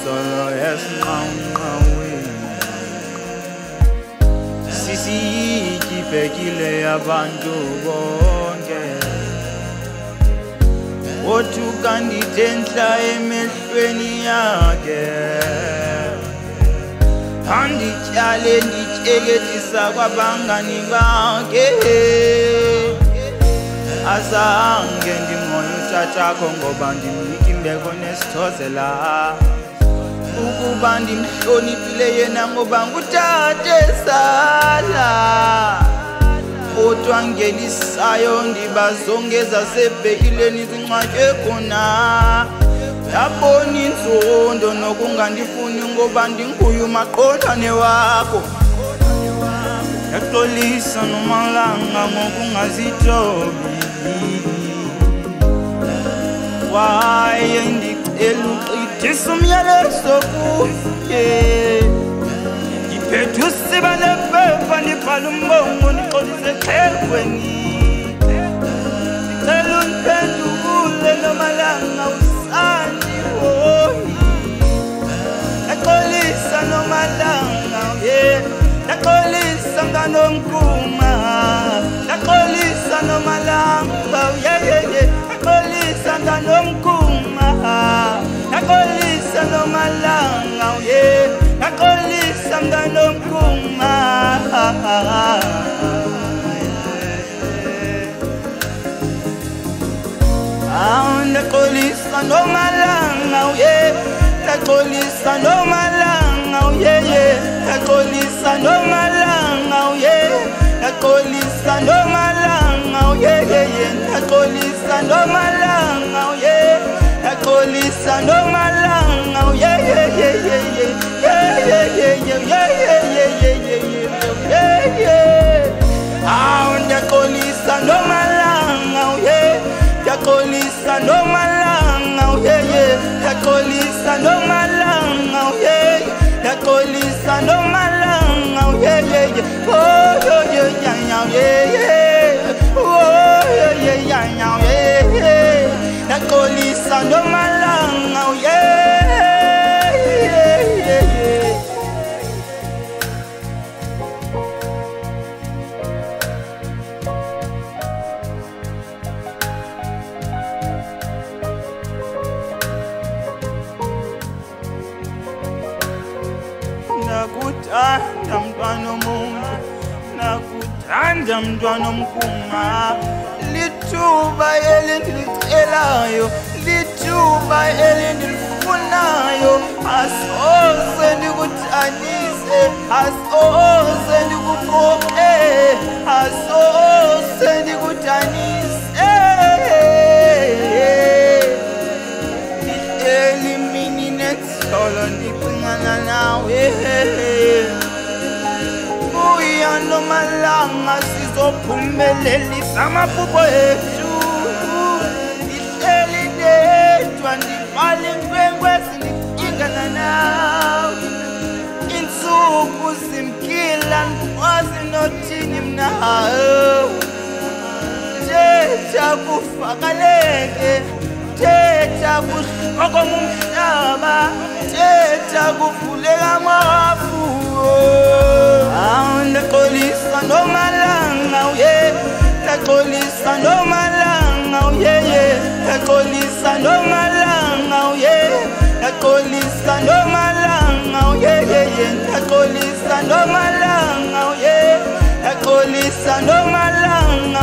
solo esinqanqaweni sisiyibhekile abantu bonke othuka ndithenhla emehlweni yakhe andityale ndityeketisa kwabangani bakhe azange ndimoya utatakho ngoba ndimnika imbeko nesithozela ukuba ndimhloniphile yena ngoba ngutate sala kodwa ngelisayo ndibazongeza sebhekileni zincwatye khona yabona inzondo nokungandifuni ngoba ndinguye umaqothane wakho yaxolisa Nomalanga ngokungazithobi waye ndicela uqithisa umyalezo kuye ngiphethe usiba nephepha ndibhala umbongo ndixolise exhegweni ndicela undiphendule Nomalanga usandi hoyi yaxolisa Nomalanga yaxolisa nganomkhuma yaxolisa Nomalanga yaxolisa nganomkhuma yaxolisa Nomalanga yaxolisa nganomkhuma yaxolisa Nomalanga yaxolisa Nomalanga yaxolisa Nomalanga yaxolisa Nomalanga yaxolisa Nomalanga yaxolisa Nomalanga yaxolisa Nomalanga yaxolisa Nomalanga yaxolisa Nomalanga yaxolisa Nomalanga yaxolisa Nomalanga nakuthanda mntwana omuntu nakuthanda mntwana omkhuma lithuba elindicelayo lithuba elindilifunayo asoze ndikuthanise asoze ndikuqoqe asoze ndikuthanise elimini netsolo ndicingana nawe buya Nomalanga sizophumelelisa amaphupho ethu ndihleli ndedwa ndibhala inkwenkwe zindicingana nawe intsuku zimkila ndikwazi nothini mna thetha kuvakaleke thetha kuhloko ngumhlaba thetha kuvuleka amafu yaxolisa Nomalanga yaxolisa Nomalanga yaxolisa Nomalanga yaxolisa Nomalanga yaxolisa Nomalanga yaxolisa Nomalanga